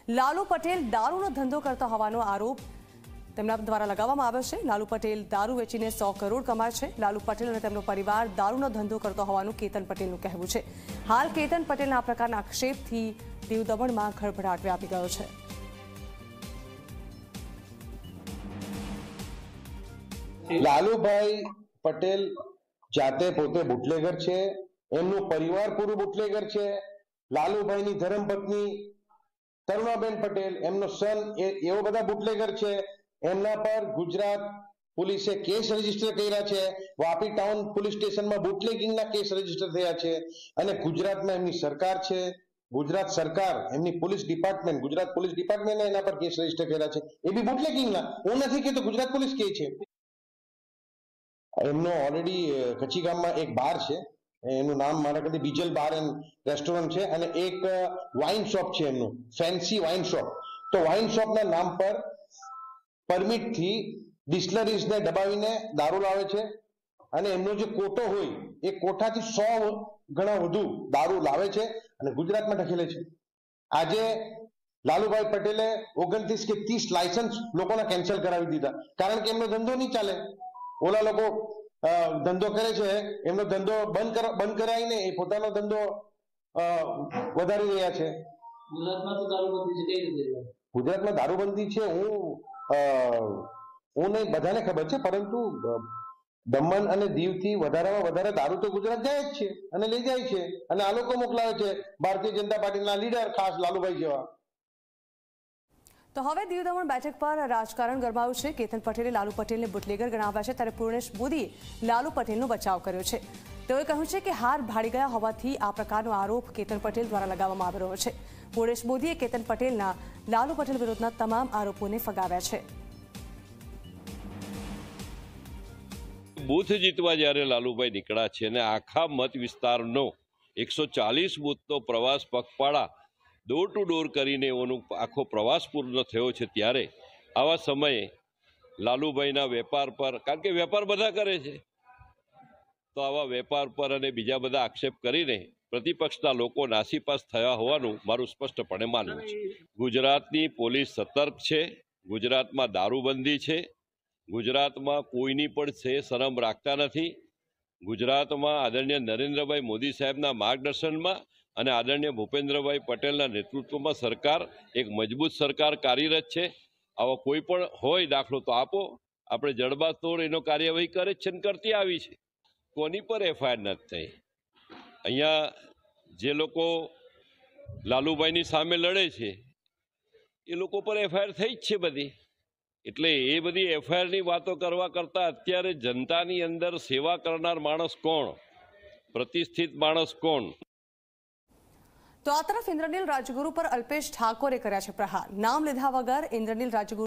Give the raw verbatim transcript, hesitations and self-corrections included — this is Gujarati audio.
લાલુ પટેલ દારૂનો ધંધો કરતા હોવાનો આરોપ તેમના દ્વારા લગાવવામાં આવ્યો છે। લાલુ પટેલ દારૂ વેચીને સો કરોડ કમાય છે। લાલુ પટેલ અને તેમનો પરિવાર દારૂનો ધંધો કરતો હોવાનું કેતન પટેલનું કહેવું છે। હાલ કેતન પટેલના આ પ્રકારના આક્ષેપથી દીવ દમણમાં ખળભળાટ વ્યાપી ગયો છે। લાલુભાઈ પટેલ જાતે પોતે બુટલેગર છે, એમનું પરિવાર પૂરું બુટલેગર છે। લાલુભાઈની ધર્મપત્ની તરુણાબેન પટેલ, એમનો સન એવો બધા બુટલેગર છે। એમના પર ગુજરાત પોલીસે કેસ રજીસ્ટર કર્યા છે। વાપી ટાઉન પોલીસ સ્ટેશનમાં બુટલેગિંગના કેસ રજીસ્ટર થયા છે અને ગુજરાતમાં એમની સરકાર છે, ગુજરાત સરકાર એમની પોલીસ ડિપાર્ટમેન્ટ ગુજરાત પોલીસ ડિપાર્ટમેન્ટે એના પર કેસ રજીસ્ટર કર્યા છે, એ બી બુટલેગિંગના। હું નથી કહેતો, ગુજરાત પોલીસ કહે છે। એમનો ઓલરેડી કચ્છી ગામમાં એક બાર છે, એનું નામ મારા કદી બીજલ બાર એન્ડ રેસ્ટોરન્ટ છે, અને એક વાઇન શોપ છે, એમનું ફેન્સી વાઇન શોપ। તો વાઇન શોપના નામ પર પરમિટથી ડિસ્ટિલરીઝને દબાવીને દારૂ લાવે છે અને એમનો જે કોટો હોય એ કોઠાથી સો ગણા વધુ દારૂ લાવે છે અને ગુજરાતમાં ઢકેલે છે। આજે લાલુભાઈ પટેલે ઓગણત્રીસ કે ત્રીસ લાયસન્સ લોકોના કેન્સલ કરાવી દીધા, કારણ કે એમનો ધંધો નહીં ચાલે। ઓલા લોકો ધંધો કરે છે, એમનો ધંધો બંધ કર બંધ કરાવીને એ પોતાનો ધંધો વધારી રહ્યા છે। ગુજરાતમાં તો દારૂબંધી છે, કઈ રીતે ગુજરાતમાં દારૂબંધી છે હું હું નહીં, બધાને ખબર છે, પરંતુ દમણ અને દીવથી વધારેમાં વધારે દારૂ તો ગુજરાત જાય જ છે અને લઈ જાય છે, અને આ લોકો મોકલાવે છે ભારતીય જનતા પાર્ટીના લીડર, ખાસ લાલુભાઈ જેવા। તો હવે દીવ દમણ બેઠક પર રાજકારણ ગરમાયું છે। કેતન પટેલે લાલુ પટેલને બુટલેગર ગણાવ્યા છે, ત્યારે પૂર્ણેશ મોદીએ લાલુ પટેલનો બચાવ કર્યો છે। તેઓએ કહ્યું છે કે હાર ભાડી ગયા હોવાથી આ પ્રકારનો આરોપ કેતન પટેલ દ્વારા લગાવવામાં આવી રહ્યો છે। પૂર્ણેશ મોદીએ કેતન પટેલના લાલુ પટેલ વિરુદ્ધના તમામ આરોપોને ફગાવ્યા છે। બૂથ જીતવા જ્યારે લાલુભાઈ નીકળ્યા છે અને આખા મત વિસ્તારનો એકસો ચાલીસ બૂથનો પ્રવાસ પગપાળા ડોર ટુ ડોર કરીને એઓનો આખો પ્રવાસ પૂર્ણ થયો છે, ત્યારે આવા સમયે લાલુભાઈના વેપાર પર, કારણ કે વેપાર બધા કરે છે, તો આવા વેપાર પર અને બીજા બધા આક્ષેપ કરીને પ્રતિપક્ષના લોકો નાસીપાસ થયા હોવાનું મારું સ્પષ્ટપણે માનવું છે। ગુજરાતની પોલીસ સતર્ક છે, ગુજરાતમાં દારૂબંધી છે, ગુજરાતમાં કોઈની પણ છે શરમ રાખતા નથી। ગુજરાતમાં આદરણીય નરેન્દ્રભાઈ મોદી સાહેબના માર્ગદર્શનમાં અને આદરણીય ભૂપેન્દ્રભાઈ પટેલના નેતૃત્વમાં સરકાર એક મજબૂત સરકાર કાર્યરત છે। આવો કોઈ પણ હોય દાખલો તો આપો, આપણે જડબાતોડ એનો કાર્યવાહી કરે છે ને કરતી આવી છે। કોની પર એફઆઈઆર નથી થઈ? અહીંયા જે લોકો લાલુભાઈની સામે લડે છે એ લોકો પર એફઆઈઆર થઈ જ છે બધી, એટલે એ બધી એફઆઈઆરની વાતો કરવા કરતાં અત્યારે જનતાની અંદર સેવા કરનાર માણસ કોણ, પ્રતિષ્ઠિત માણસ કોણ? તો આ તરફ ઇન્દ્રનીલ રાજગુરુ પર અલ્પેશ ઠાકોરે કર્યા છે પ્રહાર। નામ લીધા વગર ઇન્દ્રનીલ રાજગુરુ